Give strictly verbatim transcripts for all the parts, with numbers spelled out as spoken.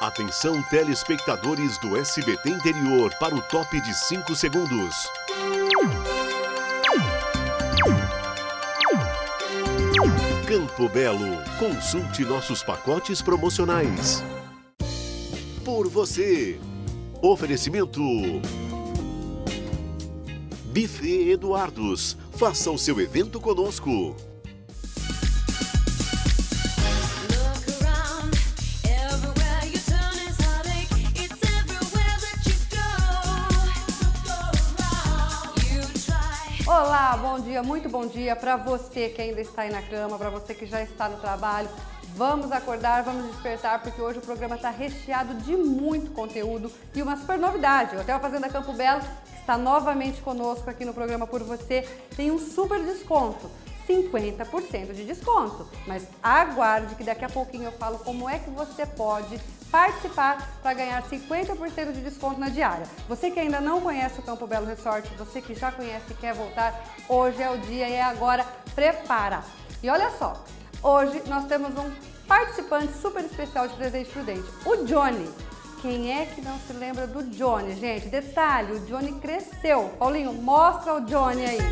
Atenção, telespectadores do S B T Interior, para o top de cinco segundos. Campo Belo. Consulte nossos pacotes promocionais. Por você. Oferecimento. Buffet Eduardos. Faça o seu evento conosco. Olá, bom dia, muito bom dia para você que ainda está aí na cama, para você que já está no trabalho. Vamos acordar, vamos despertar, porque hoje o programa está recheado de muito conteúdo e uma super novidade. O Hotel Fazenda Campo Belo está novamente conosco aqui no programa Por Você. Tem um super desconto, cinquenta por cento de desconto. Mas aguarde que daqui a pouquinho eu falo como é que você pode participar para ganhar cinquenta por cento de desconto na diária. Você que ainda não conhece o Campo Belo Resort, você que já conhece e quer voltar, hoje é o dia e é agora, prepara! E olha só, hoje nós temos um participante super especial de presente pro dente, o Johnny. Quem é que não se lembra do Johnny, gente? Detalhe, o Johnny cresceu. Paulinho, mostra o Johnny aí.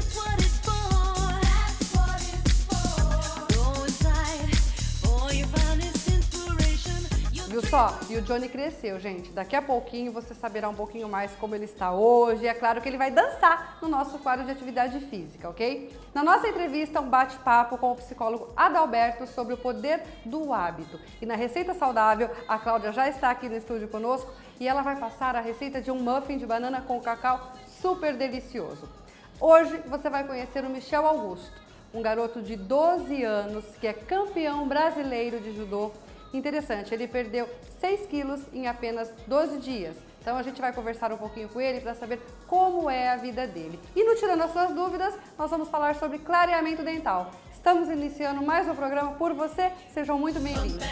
Viu só? E o Johnny cresceu, gente. Daqui a pouquinho você saberá um pouquinho mais como ele está hoje. É claro que ele vai dançar no nosso quadro de atividade física, ok? Na nossa entrevista, um bate-papo com o psicólogo Adalberto sobre o poder do hábito. E na Receita Saudável, a Cláudia já está aqui no estúdio conosco e ela vai passar a receita de um muffin de banana com cacau super delicioso. Hoje você vai conhecer o Michel Augusto, um garoto de doze anos que é campeão brasileiro de judô. Interessante, ele perdeu seis quilos em apenas doze dias. Então a gente vai conversar um pouquinho com ele para saber como é a vida dele. E no Tirando as Suas Dúvidas, nós vamos falar sobre clareamento dental. Estamos iniciando mais um programa Por Você. Sejam muito bem-vindos.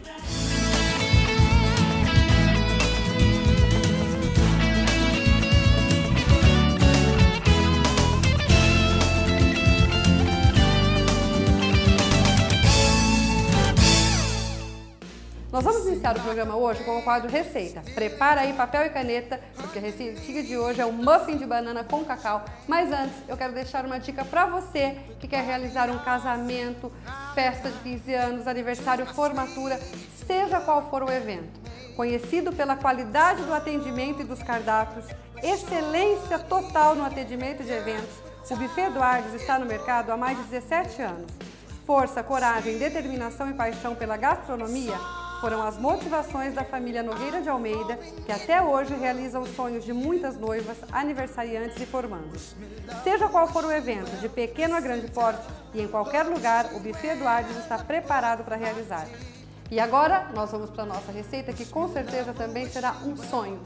Nós vamos iniciar o programa hoje com o quadro Receita. Prepara aí papel e caneta, porque a receitinha de hoje é um muffin de banana com cacau. Mas antes, eu quero deixar uma dica para você que quer realizar um casamento, festa de quinze anos, aniversário, formatura, seja qual for o evento. Conhecido pela qualidade do atendimento e dos cardápios, excelência total no atendimento de eventos, o Buffet Eduardos está no mercado há mais de dezessete anos. Força, coragem, determinação e paixão pela gastronomia foram as motivações da família Nogueira de Almeida, que até hoje realiza os sonhos de muitas noivas, aniversariantes e formandos. Seja qual for o evento, de pequeno a grande porte e em qualquer lugar, o Buffet Eduardos está preparado para realizar. E agora, nós vamos para a nossa receita, que com certeza também será um sonho.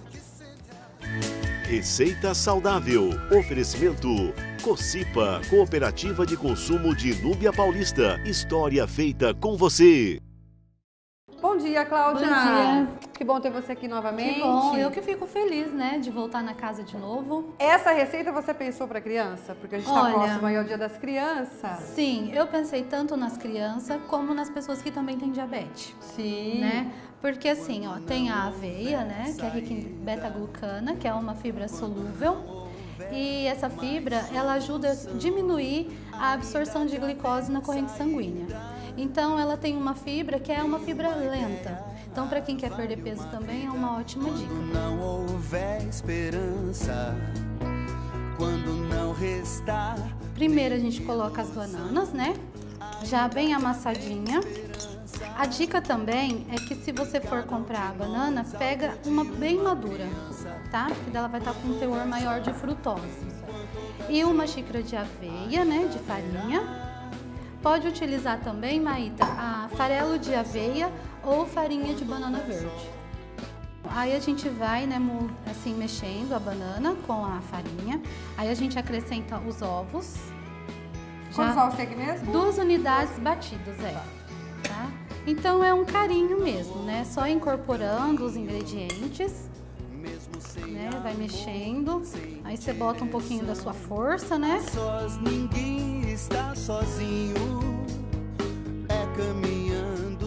Receita Saudável. Oferecimento Cocipa, Cooperativa de Consumo de Núbia Paulista. História feita com você. Bom dia, Cláudia. Bom dia. Que bom ter você aqui novamente. Que bom, eu que fico feliz, né, de voltar na casa de novo. Essa receita você pensou para criança? Porque a gente está próximo aí ao Dia das Crianças. Sim, eu pensei tanto nas crianças como nas pessoas que também têm diabetes. Sim. Né? Porque assim, ó, tem a aveia, né, que é rica em beta-glucana, que é uma fibra solúvel. E essa fibra, ela ajuda a diminuir a absorção de glicose na corrente sanguínea. Então, ela tem uma fibra que é uma fibra lenta. Então, para quem quer perder peso também, é uma ótima dica. Não houver esperança, quando não restar. Primeiro, a gente coloca as bananas, né? Já bem amassadinha. A dica também é que se você for comprar a banana, pega uma bem madura, tá? Porque ela vai estar com um teor maior de frutose. E uma xícara de aveia, né? De farinha. Pode utilizar também, Maíta, a farelo de aveia ou farinha de banana verde. Aí a gente vai, né, assim, mexendo a banana com a farinha. Aí a gente acrescenta os ovos. Quantos ovos tem aqui mesmo? Duas unidades batidas, é. Tá? Então é um carinho mesmo, né? Só incorporando os ingredientes. Né? Vai mexendo. Aí você bota um pouquinho da sua força, né? Sós, ninguém está sozinho. É caminhando que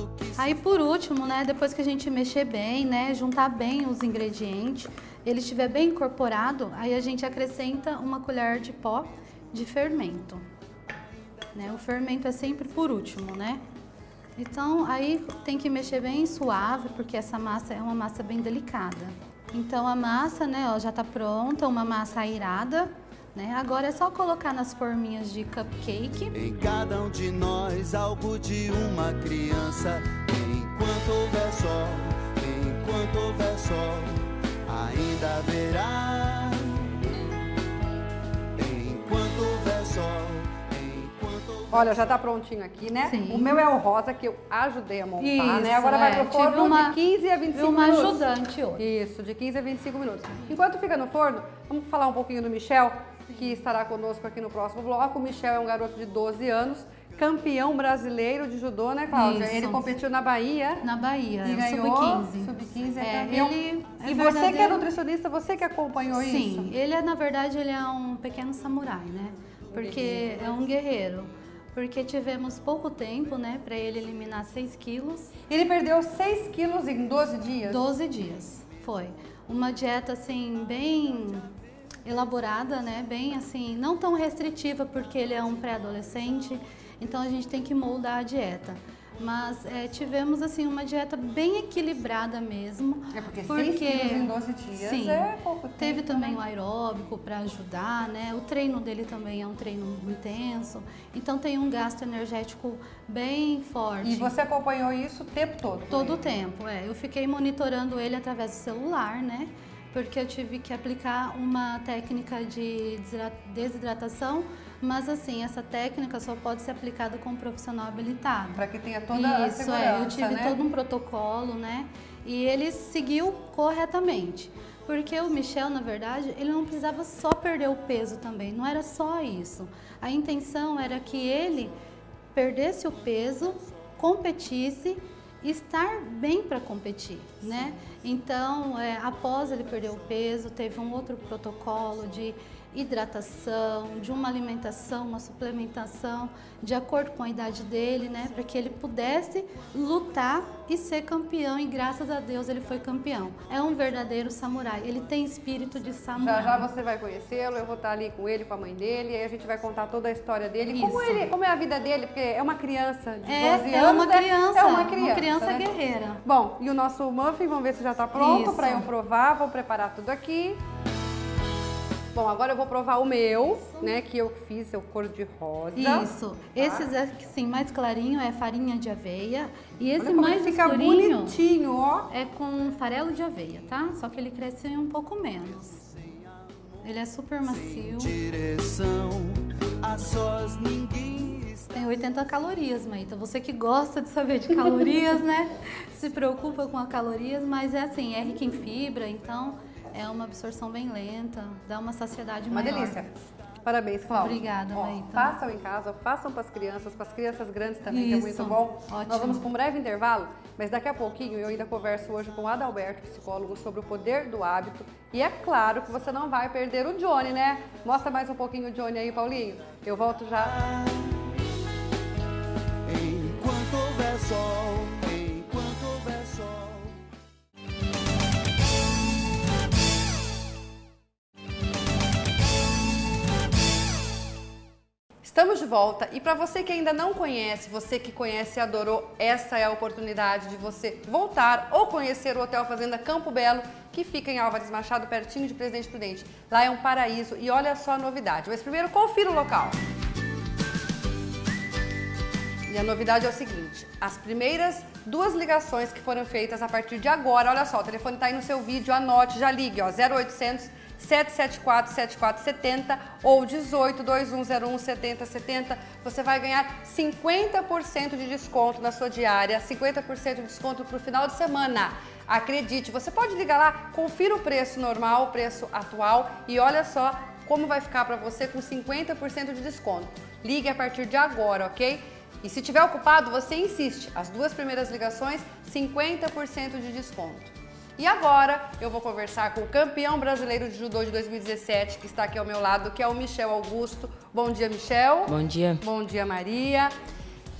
Aí por último, né, depois que a gente mexer bem, né, juntar bem os ingredientes, ele estiver bem incorporado, aí a gente acrescenta uma colher de pó de fermento. Né? O fermento é sempre por último, né? Então aí tem que mexer bem suave, porque essa massa é uma massa bem delicada. Então a massa, né, ó, já tá pronta, uma massa airada, né? Agora é só colocar nas forminhas de cupcake. Em cada um de nós algo de uma criança. Enquanto houver sol, enquanto houver sol, ainda haverá. Enquanto houver sol, enquanto houver... Olha, já tá prontinho aqui, né? Sim. O meu é o rosa, que eu ajudei a montar, Isso, né? Agora vai é. pro forno Tive uma- de quinze a vinte e cinco uma minutos. ajudante hoje. Isso, de quinze a vinte e cinco minutos. Enquanto fica no forno, vamos falar um pouquinho do Michel, que estará conosco aqui no próximo bloco. O Michel é um garoto de doze anos, campeão brasileiro de judô, né, Cláudia? Isso. Ele competiu na Bahia. Na Bahia, E é o ganhou sub quinze. sub quinze, é, É, campeão. ele é e você que é verdadeiro- nutricionista, você que acompanhou isso? Sim, ele é, na verdade, ele é um pequeno samurai, né? Porque é um guerreiro. Porque tivemos pouco tempo, né, para ele eliminar seis quilos. Ele perdeu seis quilos em doze dias? doze dias, foi. Uma dieta, assim, bem elaborada, né? Bem, assim, não tão restritiva, porque ele é um pré-adolescente. Então, a gente tem que moldar a dieta. Mas é, tivemos, assim, uma dieta bem equilibrada mesmo. É porque seis quilos em doze dias sim, é pouco tempo, teve também né? o aeróbico para ajudar, né? O treino dele também é um treino intenso. Então, tem um gasto energético bem forte. E você acompanhou isso o tempo todo? com Todo o ele? tempo, é. Eu fiquei monitorando ele através do celular, né? Porque eu tive que aplicar uma técnica de desidra- desidratação, mas assim, essa técnica só pode ser aplicada com um profissional habilitado. Para que tenha toda a Isso, segurança, é. Eu tive né? todo um protocolo, né? E ele seguiu corretamente. Porque o Michel, na verdade, ele não precisava só perder o peso também, não era só isso. A intenção era que ele perdesse o peso, competisse e estar bem para competir, né? Então, é, após ele perder o peso, teve um outro protocolo de hidratação, de uma alimentação, uma suplementação, de acordo com a idade dele, né? Para que ele pudesse lutar e ser campeão, e graças a Deus ele foi campeão. É um verdadeiro samurai, ele tem espírito de samurai. Já já você vai conhecê-lo, eu vou estar ali com ele, com a mãe dele, e aí a gente vai contar toda a história dele. Como, Isso. ele, como é a vida dele, porque é uma criança de É, doze é anos, uma né? criança, É uma criança, uma criança né? guerreira. Bom, e o nosso muffin, vamos ver se já está pronto Isso. para eu provar. Vou preparar tudo aqui. Bom, agora eu vou provar o meu, né, que eu fiz, é o cor de rosa. Isso. Esses assim, mais clarinho é farinha de aveia. E esse Olha como mais ele fica escurinho bonitinho, ó. é com farelo de aveia, tá? Só que ele cresce um pouco menos. Ele é super macio. Direção, a sós ninguém está. Tem oitenta calorias, Maíta. Você que gosta de saber de calorias, né? Se preocupa com as calorias, mas é assim, é rico em fibra, então é uma absorção bem lenta, dá uma saciedade Uma maior. delícia. Parabéns, Cláudia. Obrigada, Ó, Maíta. façam em casa, façam para as crianças, para as crianças grandes também, que é Isso, muito bom. ótimo. Nós vamos para um breve intervalo, mas daqui a pouquinho eu ainda converso hoje com o Adalberto, psicólogo, sobre o poder do hábito. E é claro que você não vai perder o Johnny, né? Mostra mais um pouquinho o Johnny aí, Paulinho. Eu volto já. Enquanto houver sol, enquanto houver sol. Estamos de volta e para você que ainda não conhece, você que conhece e adorou, essa é a oportunidade de você voltar ou conhecer o Hotel Fazenda Campo Belo, que fica em Álvares Machado, pertinho de Presidente Prudente. Lá é um paraíso e olha só a novidade. Mas primeiro confira o local. E a novidade é o seguinte, as primeiras duas ligações que foram feitas a partir de agora, olha só, o telefone está aí no seu vídeo, anote, já ligue, ó, zero oitocentos, sete sete quatro, sete quatro sete zero ou dezoito, dois um zero um, sete zero sete zero, você vai ganhar cinquenta por cento de desconto na sua diária, cinquenta por cento de desconto para o final de semana. Acredite, você pode ligar lá, confira o preço normal, o preço atual e olha só como vai ficar para você com cinquenta por cento de desconto. Ligue a partir de agora, ok? E se tiver ocupado, você insiste. As duas primeiras ligações, cinquenta por cento de desconto. E agora eu vou conversar com o campeão brasileiro de judô de dois mil e dezessete, que está aqui ao meu lado, que é o Michel Augusto. Bom dia, Michel. Bom dia. Bom dia, Maria.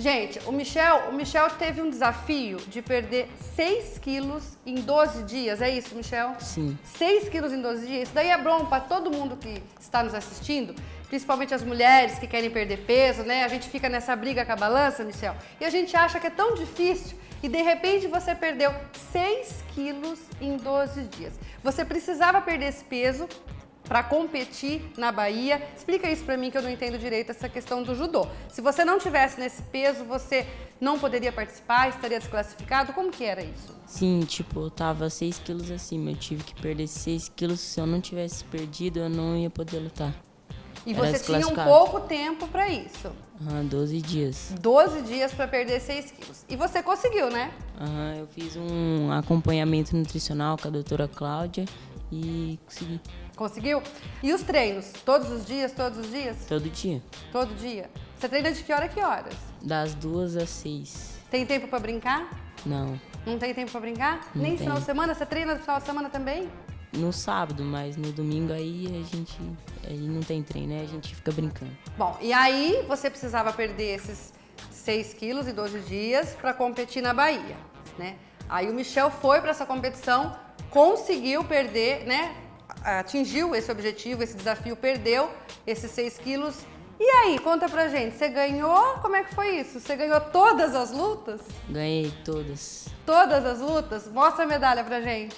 Gente, o Michel, o Michel teve um desafio de perder seis quilos em doze dias, é isso, Michel? Sim. seis quilos em doze dias, isso daí é bom para todo mundo que está nos assistindo, principalmente as mulheres que querem perder peso, né? A gente fica nessa briga com a balança, Michel, e a gente acha que é tão difícil e de repente você perdeu seis quilos em doze dias. Você precisava perder esse peso para competir na Bahia. Explica isso para mim que eu não entendo direito essa questão do judô. Se você não tivesse nesse peso, você não poderia participar, estaria desclassificado? Como que era isso? Sim, tipo, eu tava seis quilos acima, eu tive que perder seis quilos. Se eu não tivesse perdido, eu não ia poder lutar. E Era você tinha um desclassificado. pouco tempo para isso? Aham, doze dias. doze dias para perder seis quilos. E você conseguiu, né? Aham, eu fiz um acompanhamento nutricional com a doutora Cláudia e consegui. Conseguiu? E os treinos? Todos os dias, todos os dias? Todo dia. Todo dia? Você treina de que hora a que horas? Das duas às seis. Tem tempo para brincar? Não. Não tem tempo para brincar? Não Nem tem. final de semana? Você treina no final de semana também? No sábado, mas no domingo aí a gente aí não tem treino, né? A gente fica brincando. Bom, e aí você precisava perder esses seis quilos em doze dias para competir na Bahia, né? Aí o Michel foi para essa competição, conseguiu perder, né? Atingiu esse objetivo, esse desafio, perdeu esses seis quilos. E aí, conta pra gente, você ganhou? Como é que foi isso? Você ganhou todas as lutas? Ganhei todas. Todas as lutas? Mostra a medalha pra gente.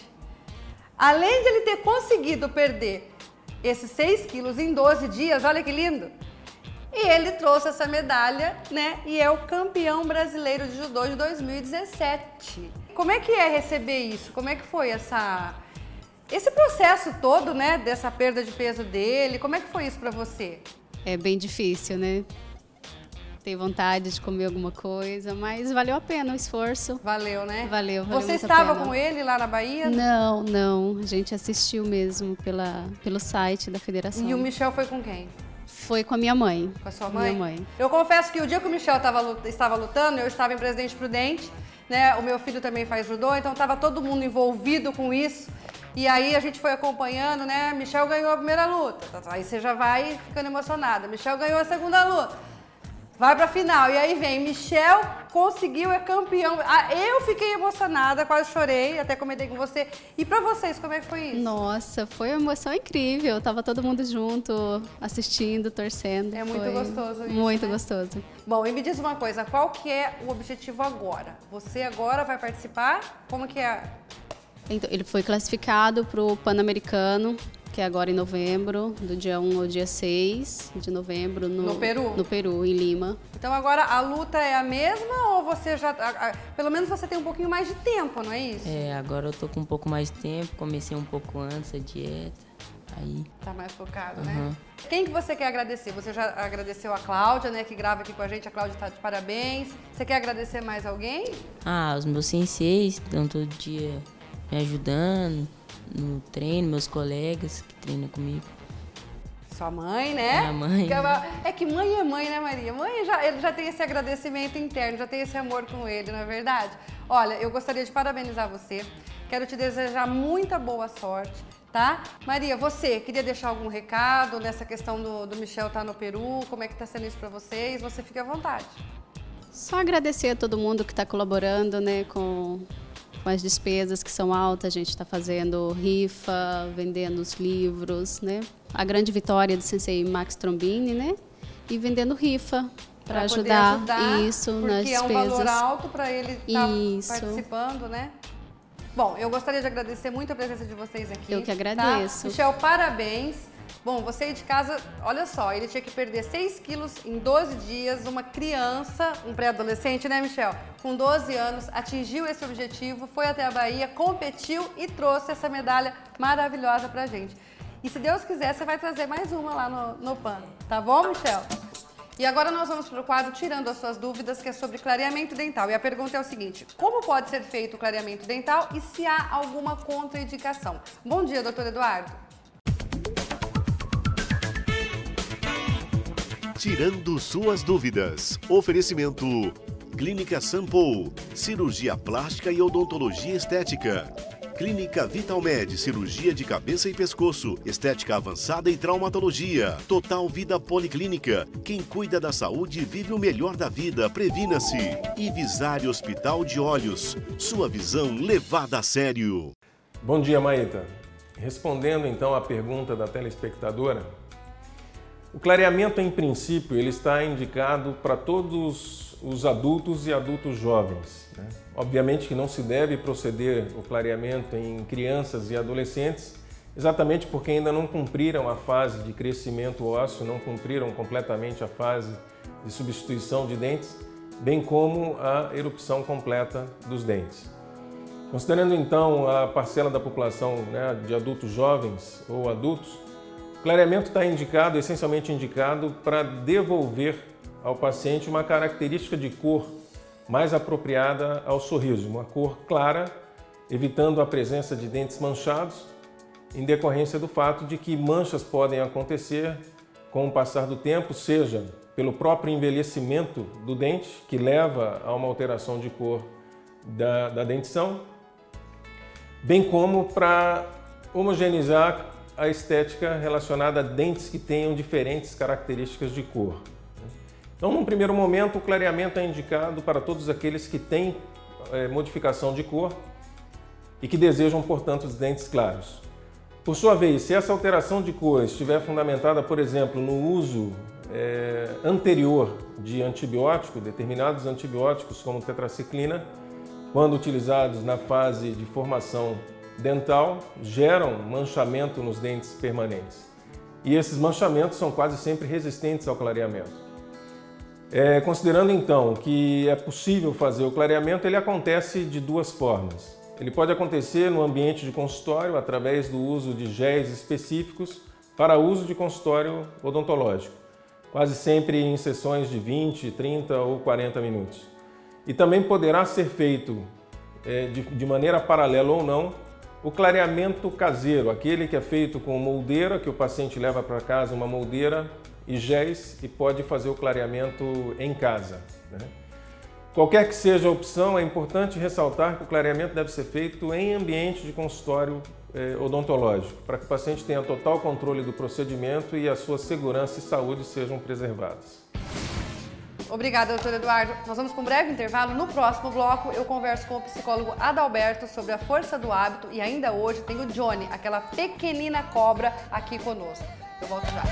Além de ele ter conseguido perder esses seis quilos em doze dias, olha que lindo! E ele trouxe essa medalha, né? E é o campeão brasileiro de judô de dois mil e dezessete. Como é que é receber isso? Como é que foi essa... esse processo todo, né? Dessa perda de peso dele, como é que foi isso pra você? É bem difícil, né? Ter vontade de comer alguma coisa, mas valeu a pena o esforço. Valeu, né? Valeu, valeu Você muito a estava pena. com ele lá na Bahia? Não, não. A gente assistiu mesmo pela, pelo site da federação. E o Michel foi com quem? Foi com a minha mãe. Com a sua mãe? Minha mãe. Eu confesso que o dia que o Michel tava, estava lutando, eu estava em Presidente Prudente, né? O meu filho também faz judô, então estava todo mundo envolvido com isso. E aí a gente foi acompanhando, né? Michel ganhou a primeira luta. Aí você já vai ficando emocionada. Michel ganhou a segunda luta. Vai pra final. E aí vem, Michel conseguiu, é campeão. Ah, eu fiquei emocionada, quase chorei, até comentei com você. E pra vocês, como é que foi isso? Nossa, foi uma emoção incrível. Tava todo mundo junto, assistindo, torcendo. É muito Foi gostoso isso, Muito né? gostoso. Bom, e me diz uma coisa, qual que é o objetivo agora? Você agora vai participar? Como que é? Então, ele foi classificado para o Pan-Americano, que é agora em novembro, do dia um ao dia seis de novembro. No, No Peru? No Peru, em Lima. Então agora a luta é a mesma ou você já... a- a- pelo menos você tem um pouquinho mais de tempo, não é isso? É, agora eu tô com um pouco mais de tempo, comecei um pouco antes a dieta, aí... Tá mais focado, né? Uhum. Quem que você quer agradecer? Você já agradeceu a Cláudia, né, que grava aqui com a gente. A Cláudia tá de parabéns. Você quer agradecer mais alguém? Ah, os meus senseis estão todo dia me ajudando no treino, meus colegas que treinam comigo. Sua mãe, né? Minha mãe. Que ela- É que mãe é mãe, né, Maria? Mãe já, ele já tem esse agradecimento interno, já tem esse amor com ele, não é verdade? Olha, eu gostaria de parabenizar você. Quero te desejar muita boa sorte, tá? Maria, você queria deixar algum recado nessa questão do, do Michel estar no Peru? Como é que tá sendo isso pra vocês? Você fique à vontade. Só agradecer a todo mundo que está colaborando, né, com, com as despesas que são altas. A gente está fazendo rifa, vendendo os livros, né? A grande vitória do sensei Max Trombini, né? E vendendo rifa para Pra poder ajudar, ajudar, isso porque nas é um valor despesas. alto para ele estar Isso. participando, né? Bom, eu gostaria de agradecer muito a presença de vocês aqui. Eu que tá? agradeço. Michel, parabéns. Bom, você aí de casa, olha só, ele tinha que perder seis quilos em doze dias. Uma criança, um pré-adolescente, né, Michel? Com doze anos, atingiu esse objetivo, foi até a Bahia, competiu e trouxe essa medalha maravilhosa pra gente. E se Deus quiser, você vai trazer mais uma lá no, no Pan, tá bom, Michel? E agora nós vamos para o quadro Tirando as Suas Dúvidas, que é sobre clareamento dental. E a pergunta é o seguinte: como pode ser feito o clareamento dental e se há alguma contraindicação? Bom dia, doutor Eduardo. Tirando suas dúvidas. Oferecimento: Clínica Sampo, cirurgia plástica e odontologia estética. Clínica Vitalmed, cirurgia de cabeça e pescoço, estética avançada e traumatologia. Total Vida Policlínica. Quem cuida da saúde vive o melhor da vida. Previna-se. E Visare Hospital de Olhos. Sua visão levada a sério. Bom dia, Maíta. Respondendo então à pergunta da telespectadora, o clareamento, em princípio, ele está indicado para todos os adultos e adultos jovens, né? Obviamente que não se deve proceder o clareamento em crianças e adolescentes, exatamente porque ainda não cumpriram a fase de crescimento ósseo, não cumpriram completamente a fase de substituição de dentes, bem como a erupção completa dos dentes. Considerando então a parcela da população, né, de adultos jovens ou adultos, o clareamento está indicado, essencialmente indicado, para devolver ao paciente uma característica de cor mais apropriada ao sorriso, uma cor clara, evitando a presença de dentes manchados, em decorrência do fato de que manchas podem acontecer com o passar do tempo, seja pelo próprio envelhecimento do dente, que leva a uma alteração de cor da, da dentição, bem como para homogeneizar a estética relacionada a dentes que tenham diferentes características de cor. Então, num primeiro momento, o clareamento é indicado para todos aqueles que têm é, modificação de cor e que desejam, portanto, os dentes claros. Por sua vez, se essa alteração de cor estiver fundamentada, por exemplo, no uso é, anterior de antibiótico, determinados antibióticos como tetraciclina, quando utilizados na fase de formação dental, geram manchamento nos dentes permanentes. E esses manchamentos são quase sempre resistentes ao clareamento. É, considerando então que é possível fazer o clareamento, ele acontece de duas formas. Ele pode acontecer no ambiente de consultório, através do uso de géis específicos para uso de consultório odontológico, quase sempre em sessões de vinte, trinta ou quarenta minutos. E também poderá ser feito é, de, de maneira paralela ou não o clareamento caseiro, aquele que é feito com moldeira, que o paciente leva para casa uma moldeira e géis e pode fazer o clareamento em casa, né? Qualquer que seja a opção, é importante ressaltar que o clareamento deve ser feito em ambiente de consultório eh, odontológico, para que o paciente tenha total controle do procedimento e a sua segurança e saúde sejam preservadas. Obrigada, doutor Eduardo. Nós vamos com um breve intervalo. No próximo bloco, eu converso com o psicólogo Adalberto sobre a força do hábito e ainda hoje tem o Johnny, aquela pequenina cobra, aqui conosco. Eu volto já.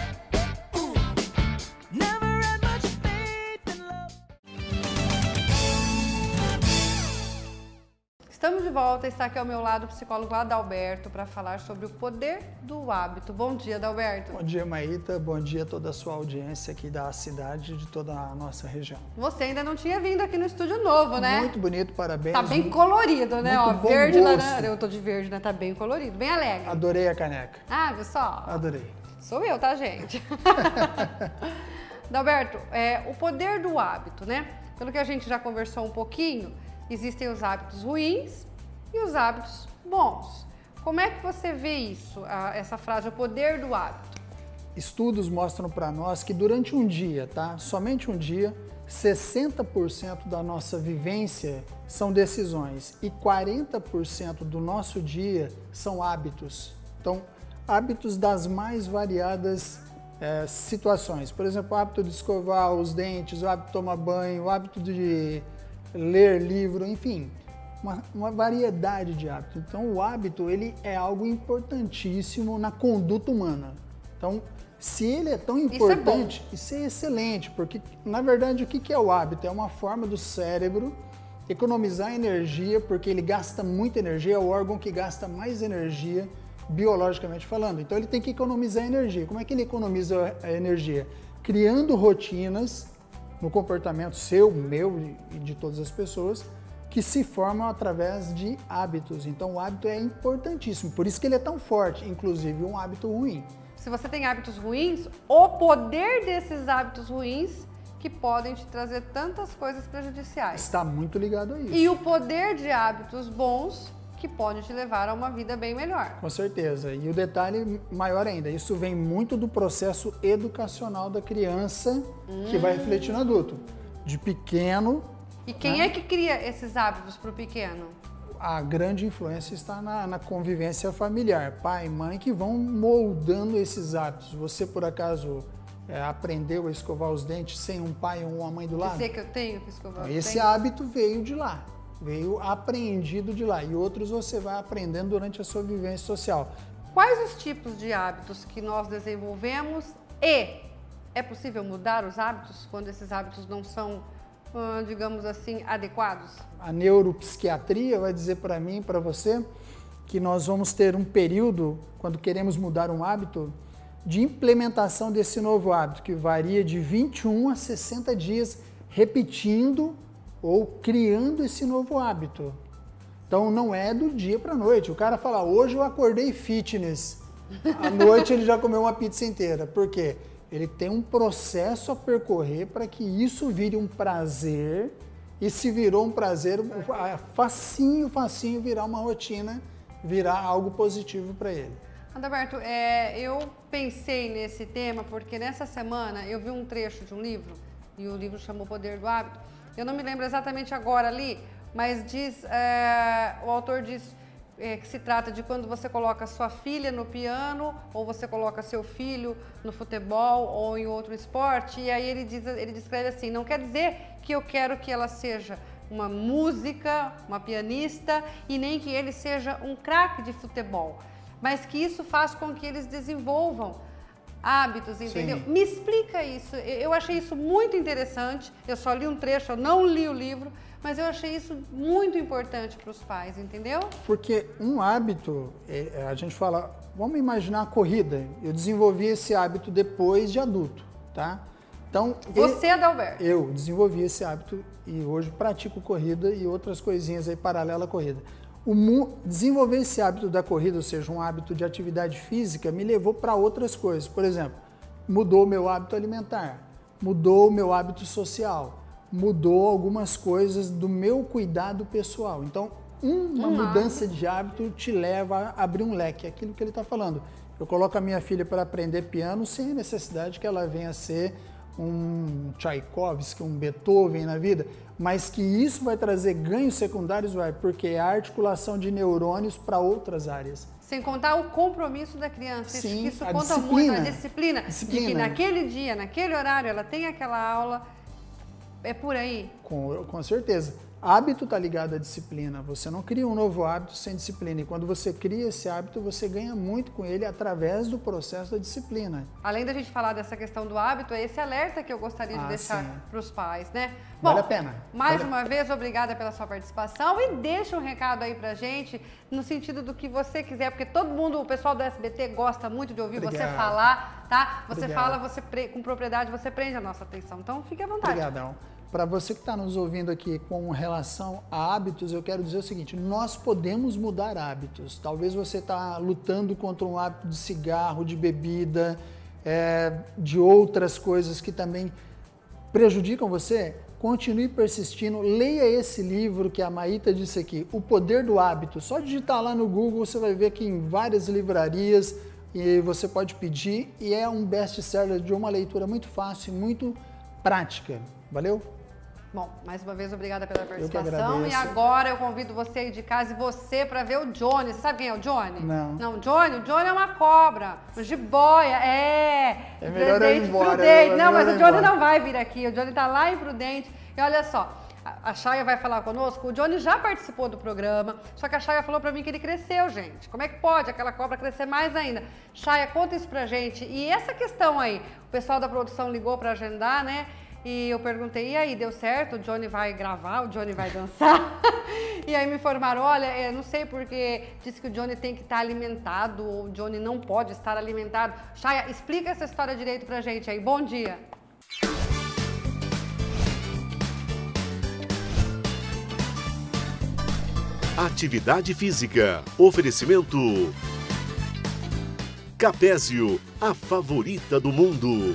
Estamos de volta, está aqui ao meu lado o psicólogo Adalberto para falar sobre o poder do hábito. Bom dia, Adalberto. Bom dia, Maíta. Bom dia a toda a sua audiência aqui da cidade, de toda a nossa região. Você ainda não tinha vindo aqui no estúdio novo, né? Muito bonito, parabéns. Tá bem colorido, né? Ó, Muito bom verde, gosto. laranja. Eu tô de verde, né? Tá bem colorido, bem alegre. Adorei a caneca. Ah, viu só? Adorei. Sou eu, tá, gente? Adalberto, é, o poder do hábito, né? Pelo que a gente já conversou um pouquinho, existem os hábitos ruins e os hábitos bons. Como é que você vê isso, a, essa frase, o poder do hábito? Estudos mostram para nós que durante um dia, tá? Somente um dia, sessenta por cento da nossa vivência são decisões e quarenta por cento do nosso dia são hábitos. Então, hábitos das mais variadas é, situações. Por exemplo, o hábito de escovar os dentes, o hábito de tomar banho, o hábito de ler livro, enfim. Uma, uma variedade de hábitos. Então, o hábito ele é algo importantíssimo na conduta humana. Então, se ele é tão importante, isso é, isso é excelente, porque, na verdade, o que é o hábito? É uma forma do cérebro economizar energia, porque ele gasta muita energia, é o órgão que gasta mais energia, biologicamente falando. Então, ele tem que economizar energia. Como é que ele economiza a energia? Criando rotinas no comportamento seu, meu e de todas as pessoas, que se formam através de hábitos. Então, o hábito é importantíssimo, por isso que ele é tão forte, inclusive um hábito ruim. Se você tem hábitos ruins, o poder desses hábitos ruins que podem te trazer tantas coisas prejudiciais. Está muito ligado a isso. E o poder de hábitos bons que pode te levar a uma vida bem melhor. Com certeza. E o detalhe maior ainda, isso vem muito do processo educacional da criança hum. que vai refletir no adulto. De pequeno... E quem né? é que cria esses hábitos para o pequeno? a grande influência está na, na convivência familiar, pai e mãe que vão moldando esses hábitos. Você, por acaso, é, aprendeu a escovar os dentes sem um pai ou uma mãe do lado? Dizer que eu tenho que escovar os dentes? Esse hábito veio de lá, veio aprendido de lá. E outros você vai aprendendo durante a sua vivência social. Quais os tipos de hábitos que nós desenvolvemos e é possível mudar os hábitos quando esses hábitos não são, digamos assim, adequados? A neuropsiquiatria vai dizer para mim e para você que nós vamos ter um período, quando queremos mudar um hábito, de implementação desse novo hábito, que varia de vinte e um a sessenta dias, repetindo ou criando esse novo hábito. Então não é do dia para a noite. O cara fala, hoje eu acordei fitness. À noite ele já comeu uma pizza inteira. Por quê? Ele tem um processo a percorrer para que isso vire um prazer. E se virou um prazer, facinho, facinho virar uma rotina, virar algo positivo para ele. Adalberto, é, eu pensei nesse tema porque nessa semana eu vi um trecho de um livro, e o livro chamou O Poder do Hábito. Eu não me lembro exatamente agora ali, mas diz, é, o autor diz é, que se trata de quando você coloca sua filha no piano, ou você coloca seu filho no futebol ou em outro esporte, e aí ele, diz, ele descreve assim, não quer dizer que eu quero que ela seja uma música, uma pianista, e nem que ele seja um craque de futebol, mas que isso faz com que eles desenvolvam hábitos, entendeu? Sim. Me explica isso, eu achei isso muito interessante, eu só li um trecho, eu não li o livro, mas eu achei isso muito importante para os pais, entendeu? Porque um hábito, a gente fala, vamos imaginar a corrida, eu desenvolvi esse hábito depois de adulto, tá? Então, Você, Adalberto? Eu desenvolvi esse hábito e hoje pratico corrida e outras coisinhas aí paralelas à corrida. O desenvolver esse hábito da corrida, ou seja, um hábito de atividade física, me levou para outras coisas. Por exemplo, mudou o meu hábito alimentar, mudou o meu hábito social, mudou algumas coisas do meu cuidado pessoal. Então, uma um mudança hábito. de hábito te leva a abrir um leque, é aquilo que ele está falando. Eu coloco a minha filha para aprender piano sem necessidade que ela venha a ser um Tchaikovsky, um Beethoven na vida, mas que isso vai trazer ganhos secundários, vai, porque é a articulação de neurônios para outras áreas. Sem contar o compromisso da criança. Sim, isso a conta disciplina. muito, a disciplina, Disciplina. de que naquele dia, naquele horário, ela tem aquela aula. É por aí? Com, com certeza. Hábito está ligado à disciplina. Você não cria um novo hábito sem disciplina. E quando você cria esse hábito, você ganha muito com ele através do processo da disciplina. Além da gente falar dessa questão do hábito, é esse alerta que eu gostaria de Ah, deixar sim. para os pais, né? Vale Bom, a pena. Mais Vale a- uma vez, obrigada pela sua participação e deixa um recado aí pra gente, no sentido do que você quiser, porque todo mundo, o pessoal do S B T gosta muito de ouvir Obrigado. você falar, tá? Você Obrigado. fala, você pre- com propriedade, você prende a nossa atenção. Então, fique à vontade. Obrigadão. Para você que está nos ouvindo aqui com relação a hábitos, eu quero dizer o seguinte, nós podemos mudar hábitos. Talvez você está lutando contra um hábito de cigarro, de bebida, é, de outras coisas que também prejudicam você. Continue persistindo, leia esse livro que a Maíta disse aqui, O Poder do Hábito. Só digitar lá no Google, você vai ver que em várias livrarias e você pode pedir. E é um best-seller de uma leitura muito fácil e muito prática. Valeu? Bom, mais uma vez, obrigada pela Eu que participação. E agradeço. agora eu convido você aí de casa e você para ver o Johnny. Você sabe quem é o Johnny? Não. Não, Johnny? O Johnny é uma cobra, uma jiboia, é. É melhor eu ir Prudente, embora, Prudente. é Não, melhor mas eu o ir Johnny embora. não vai vir aqui. O Johnny tá lá em Prudente. E olha só, a a Chaya vai falar conosco. O Johnny já participou do programa, só que a Chaya falou pra mim que ele cresceu, gente. Como é que pode aquela cobra crescer mais ainda? Chaya, conta isso pra gente. E essa questão aí, o pessoal da produção ligou pra agendar, né? E eu perguntei, e aí, deu certo? O Johnny vai gravar, o Johnny vai dançar? E aí me informaram, olha, eu não sei porque disse que o Johnny tem que estar alimentado, ou o Johnny não pode estar alimentado. Chaya, explica essa história direito pra gente aí. Bom dia. Atividade física. Oferecimento. Capésio, a favorita do mundo.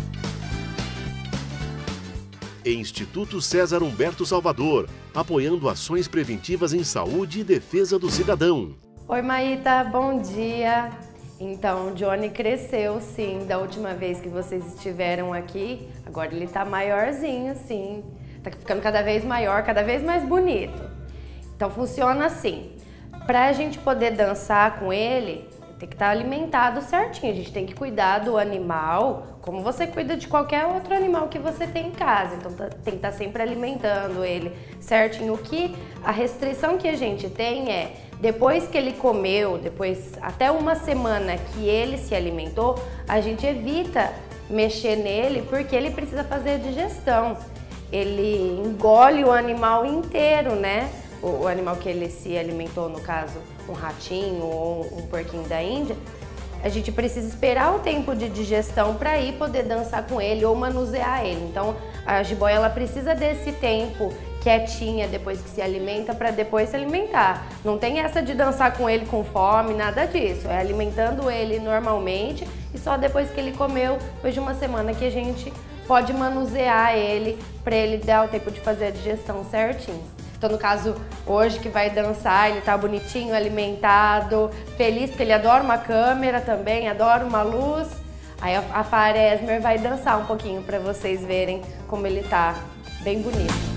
Instituto César Humberto Salvador, apoiando ações preventivas em saúde e defesa do cidadão. Oi, Maíta, bom dia. Então, o Johnny cresceu, sim, da última vez que vocês estiveram aqui. Agora ele tá maiorzinho, sim. Tá ficando cada vez maior, cada vez mais bonito. Então funciona assim, para a gente poder dançar com ele, tem que estar alimentado certinho, a gente tem que cuidar do animal, como você cuida de qualquer outro animal que você tem em casa, então tem que estar sempre alimentando ele certinho. O que, a restrição que a gente tem é, depois que ele comeu, depois até uma semana que ele se alimentou, a gente evita mexer nele porque ele precisa fazer a digestão. Ele engole o animal inteiro, né? O, o animal que ele se alimentou, no caso, um ratinho ou um, um porquinho da Índia. A gente precisa esperar o tempo de digestão para ir poder dançar com ele ou manusear ele. Então, a jiboia ela precisa desse tempo quietinha depois que se alimenta para depois se alimentar. Não tem essa de dançar com ele com fome, nada disso. É alimentando ele normalmente e só depois que ele comeu, depois de uma semana que a gente pode manusear ele para ele dar o tempo de fazer a digestão certinho. Então, no caso, hoje que vai dançar, ele tá bonitinho, alimentado, feliz, porque ele adora uma câmera também, adora uma luz. Aí a Fara Esmer vai dançar um pouquinho para vocês verem como ele tá bem bonito.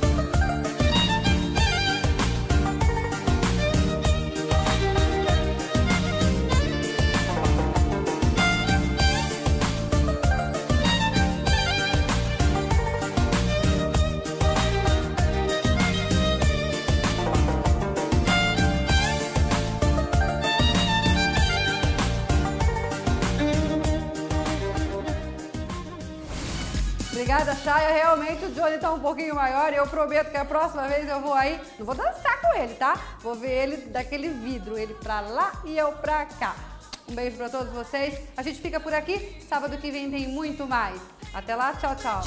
Obrigada, Chaya. Realmente o Johnny tá um pouquinho maior e eu prometo que a próxima vez eu vou aí, não vou dançar com ele, tá? Vou ver ele daquele vidro, ele pra lá e eu pra cá. Um beijo pra todos vocês. A gente fica por aqui. Sábado que vem tem muito mais. Até lá, tchau, tchau.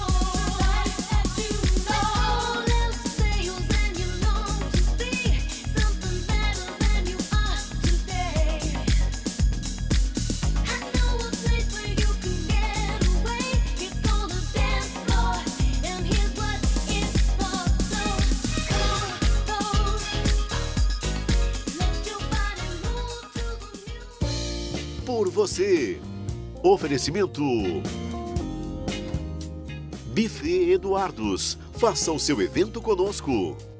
Por você. Oferecimento Buffet Eduardos. Faça o seu evento conosco.